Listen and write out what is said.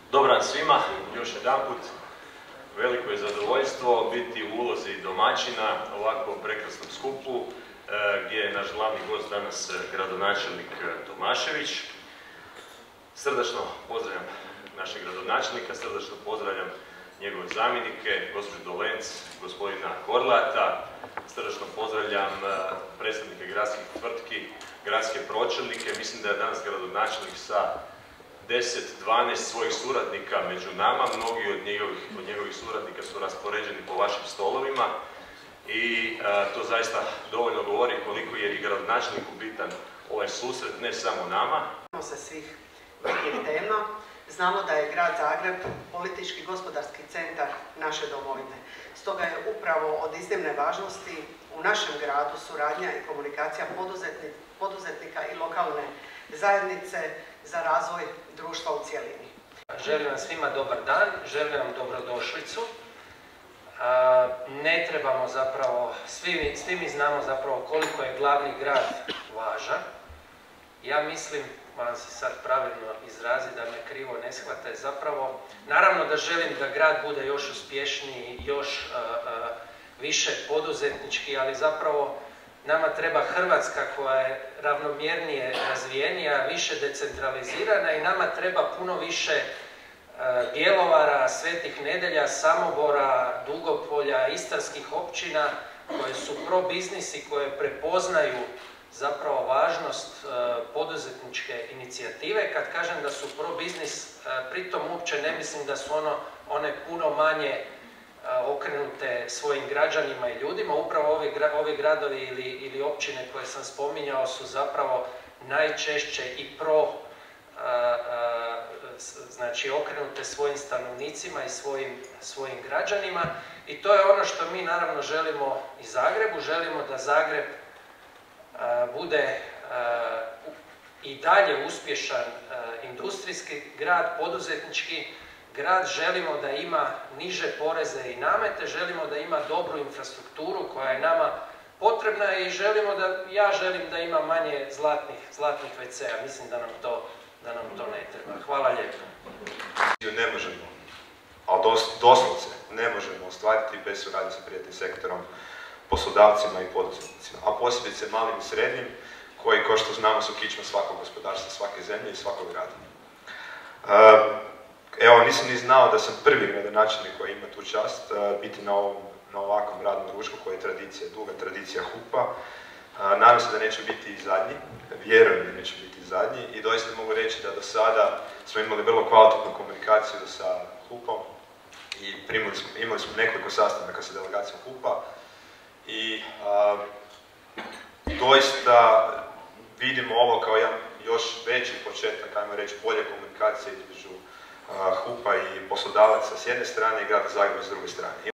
Dobar dan svima, još jedanput. Veliko je zadovoljstvo biti u ulozi domaćina ovako prekrasnom skupu gdje je naš glavni gost danas gradonačelnik Tomašević. Srdačno pozdravljam našeg gradonačelnika, srdačno pozdravljam njegove zamjenike, gospođu Dolenc, gospodina Korlata, srdačno pozdravljam predstavnike gradskih tvrtki, gradske pročelnike. Mislim da je danas gradonačelnik sa 10-12 svojih suradnika među nama, mnogi od njegovih suradnika su raspoređeni po vašim stolovima i to zaista dovoljno govori koliko je i gradonačelniku bitan ovaj susret, ne samo nama. Sa svih bitnih tema, znamo da je grad Zagreb politički gospodarski centar naše domovine. Stoga je upravo od iznimne važnosti u našem gradu suradnja i komunikacija poduzetnika i lokalne zajednice za razvoj društva u cjelini. Želim vam svima dobar dan, želim vam dobrodošlicu. Ne trebamo zapravo, svi mi znamo zapravo koliko je glavni grad važan. Ja mislim, moram se sad pravilno izraziti da me krivo ne shvate, zapravo, naravno da želim da grad bude još uspješniji, još više poduzetnički, ali zapravo nama treba Hrvatska koja je ravnomjernije razvijenija, više decentralizirana i nama treba puno više Bjelovara, Svetih Nedelja, Samobora, Dugopolja, istarskih općina koje su pro-biznis i koje prepoznaju zapravo važnost poduzetničke inicijative. Kad kažem da su pro-biznis, pritom uopće ne mislim da su one puno manje okrenute svojim građanima i ljudima. Upravo ovi gradovi ili općine koje sam spominjao su zapravo najčešće i znači okrenute svojim stanovnicima i svojim građanima. I to je ono što mi naravno želimo i Zagrebu. Želimo da Zagreb bude i dalje uspješan industrijski grad, poduzetnički grad. Želimo da ima niže poreze i namete, želimo da ima dobru infrastrukturu koja je nama potrebna i ja želim da ima manje zlatnih WC-a. Mislim da nam to ne treba. Hvala lijepo. Ne možemo, ali doslovce ne možemo ostvariti bez suradnje sa privatnim sektorom, poslodavcima i poduzetnicima, a posebice malim i srednjim, koji, kao što znamo, su kičma svakog gospodarstva, svake zemlje i svakog grada. Evo, nisam ni znao da sam prvi gradonačelnik koji ima tu čast biti na ovakvom radnom ručku koji je tradicija, duga tradicija HUP-a. Nadam se da neće biti i zadnji, vjerujem da neće biti i zadnji i doista mogu reći da do sada smo imali vrlo kvalitetnu komunikaciju sa HUP-om i imali smo nekoliko sastanaka sa delegacijom HUP-a i doista vidimo ovo kao jedan još veći početak, ajmo reći, bolje komunikacije između HUP-a i poslodavaca s jedne strane i grada Zagreba s druge strane.